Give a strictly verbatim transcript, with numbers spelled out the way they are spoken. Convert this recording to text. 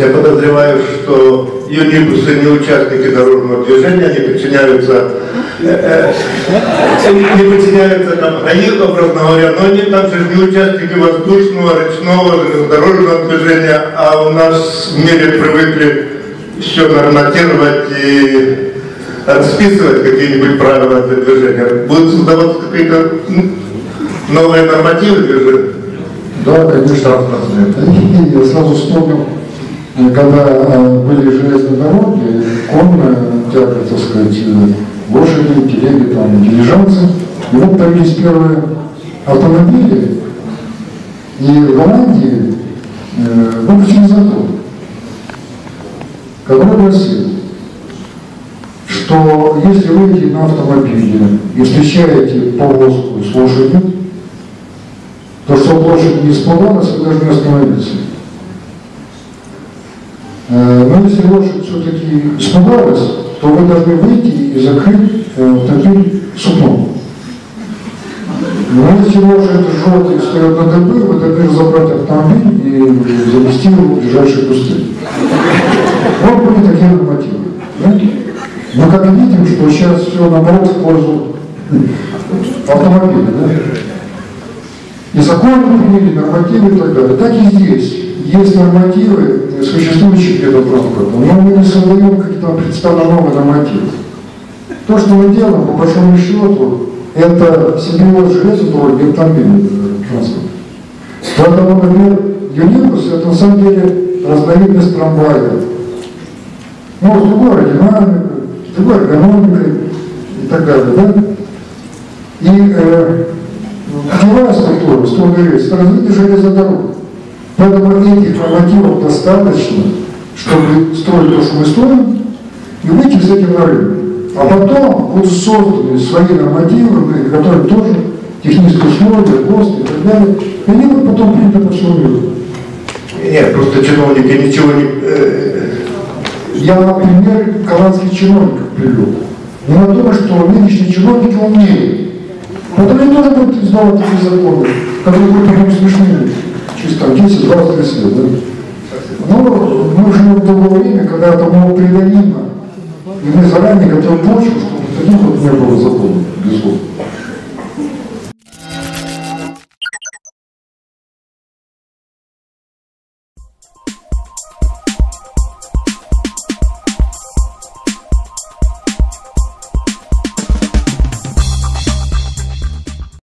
Я подозреваю, что юнибусы не участники дорожного движения, они подчиняются, э, э, не подчиняются там ГАИ, образно говоря, но они также не участники воздушного, речного, железнодорожного движения, а у нас в мире привыкли все норматировать и расписывать какие-нибудь правила для движения. Будут создаваться какие-то новые нормативы движения? Да, конечно. И я сразу вспомнил, когда были железные дороги, конная тяга, так сказать, лошади, телеги, там, дилижансы. И вот появились первые автомобили, и в Голландии э, выпустили закон, который гласит, что если вы едете на автомобиле и встречаете повозку с лошадью, то чтобы лошадь не испугалась, вы должны остановиться. Но если лошадь все-таки испугалась, то вы должны выйти и закрыть автомобиль сукном. Но если лошадь жжет и встает на дыбы, вы должны разобрать автомобиль и завести его в ближайшие кусты. Вот были такие нормативы. Да? Мы как видим, что сейчас все наоборот в пользу автомобиля. Да? И законы приняли, нормативы и так далее. Так и здесь. Есть нормативы существующих видов транспорта, но мы не создаем какие-то представления новые нормативы. То, что мы делаем, по большому счету, это симбиоз железной дороги и автомобильного транспорта. Поэтому, например, юнибус – это на самом деле разновидность трамвая. Ну, с другой аэродинамикой, с другой эргономикой и так далее. Да? И э, путевая структура, строго рельс, это развитие железной дороги. Поэтому этих нормативов достаточно, чтобы строить то, что мы строим, и выйти с этим на рынок. А потом будут созданы свои нормативы, которые тоже технические условия, ГОСТ и так далее, и они будут потом приняты по всему миру. Нет, просто чиновники ничего не... Я, например, голландских чиновников привел. Но я думаю, что нынешние чиновники умнее. Поэтому они тоже будут издавать такие законы, которые будут потом смешными. Через десять, двадцать, тридцать лет, да? Но мы живем в другое время, когда это было преодолимо. И мы заранее готовим почву, чтобы таких вот не было законов, безусловно.